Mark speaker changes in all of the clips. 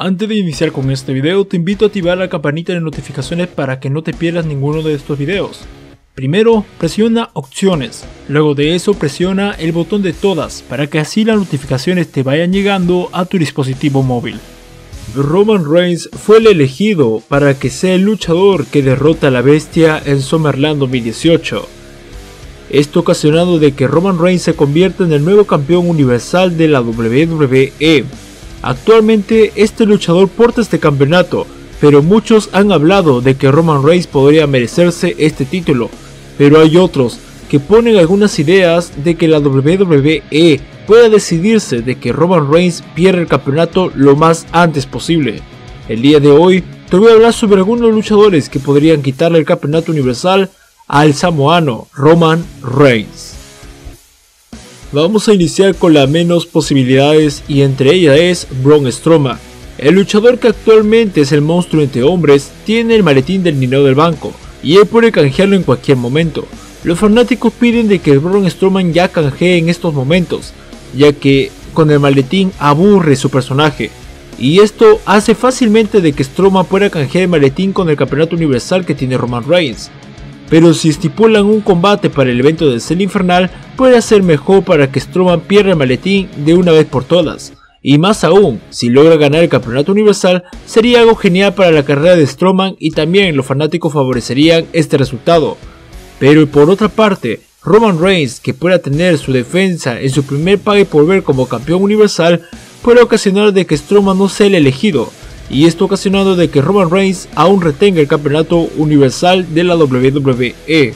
Speaker 1: Antes de iniciar con este video, te invito a activar la campanita de notificaciones para que no te pierdas ninguno de estos videos. Primero, presiona opciones, luego de eso presiona el botón de todas para que así las notificaciones te vayan llegando a tu dispositivo móvil. Roman Reigns fue el elegido para que sea el luchador que derrota a la bestia en SummerSlam 2018. Esto ocasionado de que Roman Reigns se convierta en el nuevo campeón universal de la WWE. Actualmente este luchador porta este campeonato, pero muchos han hablado de que Roman Reigns podría merecerse este título, pero hay otros que ponen algunas ideas de que la WWE pueda decidirse de que Roman Reigns pierda el campeonato lo más antes posible. El día de hoy te voy a hablar sobre algunos luchadores que podrían quitarle el campeonato universal al samoano Roman Reigns. Vamos a iniciar con las menos posibilidades y entre ellas es Braun Strowman. El luchador que actualmente es el monstruo entre hombres tiene el maletín del dinero del banco y él puede canjearlo en cualquier momento. Los fanáticos piden de que Braun Strowman ya canjee en estos momentos, ya que con el maletín aburre su personaje. Y esto hace fácilmente de que Strowman pueda canjear el maletín con el campeonato universal que tiene Roman Reigns. Pero si estipulan un combate para el evento del Celo Infernal, puede ser mejor para que Strowman pierda el maletín de una vez por todas. Y más aún, si logra ganar el campeonato universal, sería algo genial para la carrera de Strowman y también los fanáticos favorecerían este resultado. Pero por otra parte, Roman Reigns, que pueda tener su defensa en su primer pague por ver como campeón universal, puede ocasionar de que Strowman no sea el elegido. Y esto ocasionando de que Roman Reigns aún retenga el campeonato universal de la WWE.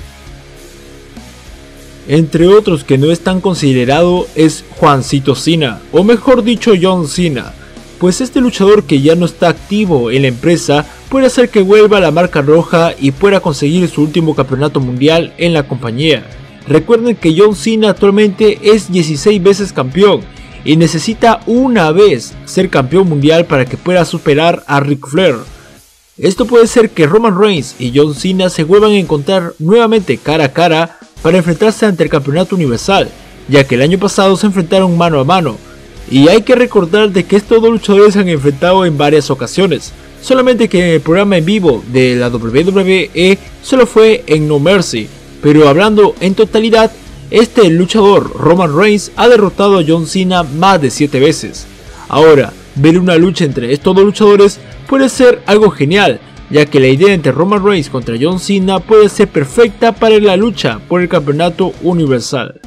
Speaker 1: Entre otros que no es tan considerado es Juancito Cena, o mejor dicho John Cena, pues este luchador que ya no está activo en la empresa puede hacer que vuelva a la marca roja y pueda conseguir su último campeonato mundial en la compañía. Recuerden que John Cena actualmente es 16 veces campeón y necesita una vez ser campeón mundial para que pueda superar a Ric Flair. Esto puede ser que Roman Reigns y John Cena se vuelvan a encontrar nuevamente cara a cara para enfrentarse ante el campeonato universal, ya que el año pasado se enfrentaron mano a mano. Y hay que recordar de que estos dos luchadores se han enfrentado en varias ocasiones, solamente que en el programa en vivo de la WWE solo fue en No Mercy, pero hablando en totalidad, este luchador Roman Reigns ha derrotado a John Cena más de 7 veces. Ahora, ver una lucha entre estos dos luchadores puede ser algo genial, ya que la idea entre Roman Reigns contra John Cena puede ser perfecta para la lucha por el campeonato universal.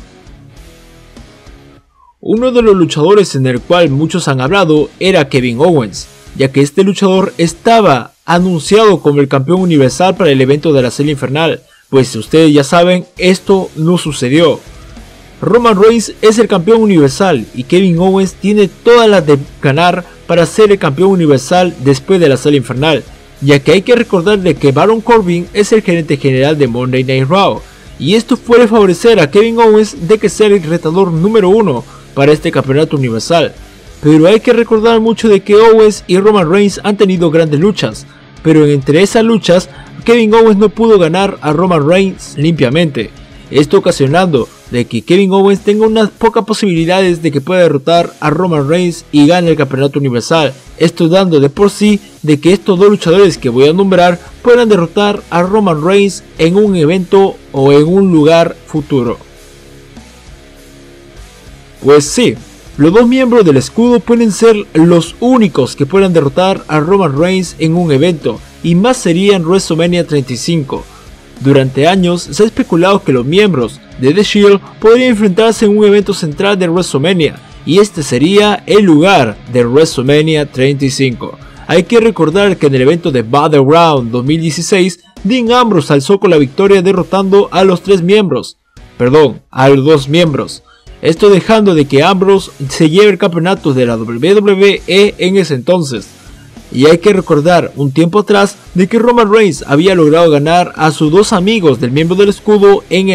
Speaker 1: Uno de los luchadores en el cual muchos han hablado era Kevin Owens, ya que este luchador estaba anunciado como el campeón universal para el evento de la Celo Infernal. Pues ustedes ya saben, esto no sucedió. Roman Reigns es el campeón universal y Kevin Owens tiene todas las de ganar para ser el campeón universal después de la Celo Infernal, ya que hay que recordar de que Baron Corbin es el gerente general de Monday Night Raw, y esto puede favorecer a Kevin Owens de que sea el retador número 1 para este campeonato universal. Pero hay que recordar mucho de que Owens y Roman Reigns han tenido grandes luchas, pero entre esas luchas Kevin Owens no pudo ganar a Roman Reigns limpiamente, esto ocasionando de que Kevin Owens tenga unas pocas posibilidades de que pueda derrotar a Roman Reigns y gane el campeonato universal, esto dando de por sí de que estos dos luchadores que voy a nombrar puedan derrotar a Roman Reigns en un evento o en un lugar futuro. Pues sí, los dos miembros del escudo pueden ser los únicos que puedan derrotar a Roman Reigns en un evento, y más sería en WrestleMania 35. Durante años se ha especulado que los miembros de The Shield podrían enfrentarse en un evento central de WrestleMania, y este sería el lugar de WrestleMania 35. Hay que recordar que en el evento de Battleground 2016, Dean Ambrose alzó con la victoria derrotando a los dos miembros. Esto dejando de que Ambrose se lleve el campeonato de la WWE en ese entonces. Y hay que recordar un tiempo atrás de que Roman Reigns había logrado ganar a sus dos amigos del miembro del escudo en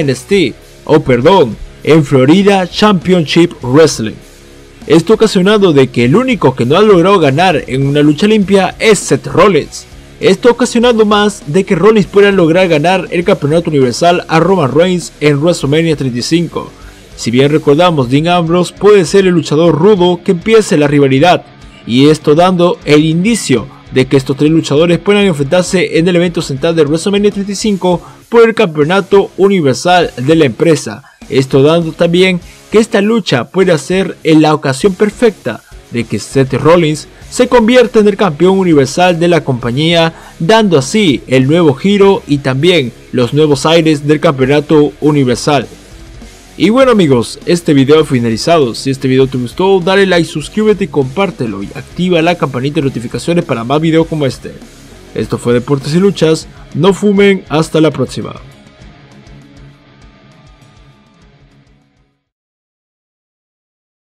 Speaker 1: en Florida Championship Wrestling. Esto ocasionando de que el único que no ha logrado ganar en una lucha limpia es Seth Rollins. Esto ocasionando más de que Rollins pueda lograr ganar el campeonato universal a Roman Reigns en WrestleMania 35. Si bien recordamos, Dean Ambrose puede ser el luchador rudo que empiece la rivalidad, y esto dando el indicio de que estos 3 luchadores puedan enfrentarse en el evento central de WrestleMania 35 por el campeonato universal de la empresa. Esto dando también que esta lucha puede ser en la ocasión perfecta de que Seth Rollins se convierta en el campeón universal de la compañía, dando así el nuevo giro y también los nuevos aires del campeonato universal. Y bueno amigos, este video ha finalizado. Si este video te gustó, dale like, suscríbete y compártelo y activa la campanita de notificaciones para más videos como este. Esto fue Deportes y Luchas, no fumen, hasta la próxima.